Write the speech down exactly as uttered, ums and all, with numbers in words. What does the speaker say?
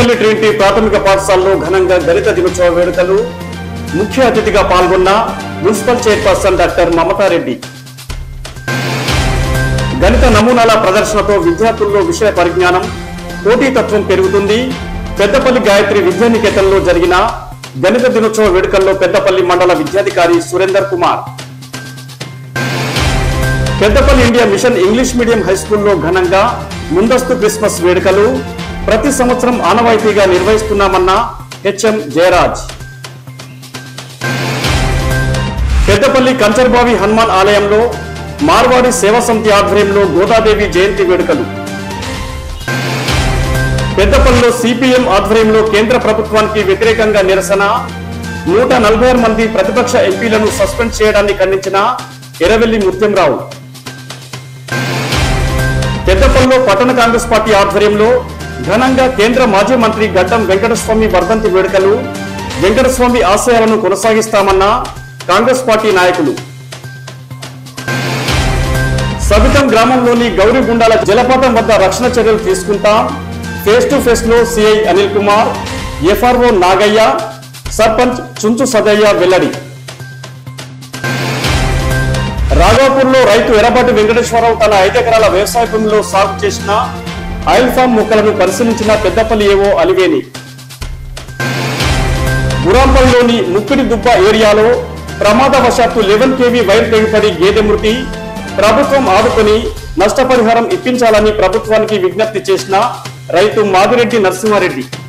Peddapalli Trinity ప్రాథమిక పాఠశాలలో ఘనంగా గణిత దినోత్సవ వేడుకలు. ముఖ్య అతిథిగా పాల్గొన్న మున్సిపల్ చైర్పర్సన్ డాక్టర్ మమతారెడ్డి. గణిత నమూనాల ప్రదర్శనతో విద్యార్థుల్లో విషయ పరిజ్ఞానం, పోటీతత్వం పెరుగుతుంది. పెద్దపల్లి గాయత్రి విద్యానికేతన్లో జరిగిన గణిత దినోత్సవ వేడుకల్లో పెద్దపల్లి మండల విద్యాధికారి Surender Kumar. Peddapalli India mission English medium హైస్కూల్లో ఘనంగా ముందస్తు క్రిస్మస్ వేడుకలు. ప్రతి సంవత్సరం ఆనవాయితీగా నిర్వహిస్తున్నామన్న హెచ్ఎం జయరాజ్. పెద్దపల్లి కంచర్బావి హనుమాన్ ఆలయంలో మార్వాడి సేవా సమితి ఆధ్వర్యంలో గోదాదేవి జయంతి వేడుకలు. పెద్దపల్లిలో సిపిఎం ఆధ్వర్యంలో కేంద్ర ప్రభుత్వానికి వ్యతిరేకంగా నిరసన. నూట నలభై ఆరు మంది ప్రతిపక్ష ఎంపీలను సస్పెండ్ చేయడాన్ని ఖండించిన ఎర్రవెల్లి ముత్యంరావు. పెద్దపల్లిలో పట్టణ కాంగ్రెస్ పార్టీ ఆధ్వర్యంలో ఘనంగా కేంద్ర మాజీ మంత్రి గడ్డం వెంకటస్వామి వర్ధంతి వేడుకలు. వెంకటస్వామి ఆశయాలను కొనసాగిస్తామన్న కాంగ్రెస్ పార్టీ నాయకులు. సబితం గ్రామంలోని గౌరీగుండాల జలపాతం వద్ద రక్షణ చర్యలు తీసుకుంటాం. ఫేస్ టు ఫేస్ లో సిఐ అనిల్ కుమార్, ఎఫ్ఆర్ఓ నాగయ్య, సర్పంచ్ చుంచు సదయ్య వెల్లడి. రాఘవపూర్ లో రైతు ఎర్రబాటి వెంకటేశ్వరరావు తన ఐదు ఎకరాల వ్యవసాయ భూమిలో సాగు చేసిన ఆయిల్ ఫామ్ మొక్కలను పరిశీలించిన పెద్దపల్లి ఏవో అలివేని. గురాంపల్లిలోని ముప్పిడి దుబ్బ ఏరియాలో ప్రమాదవశాత్తు లెవెన్ కేవీ వైర్ తెగిపడి గేదె మృతి. ప్రభుత్వం ఆదుకొని నష్టపరిహారం ఇప్పించాలని ప్రభుత్వానికి విజ్ఞప్తి చేసిన రైతు మాదిరెడ్డి నరసింహారెడ్డి.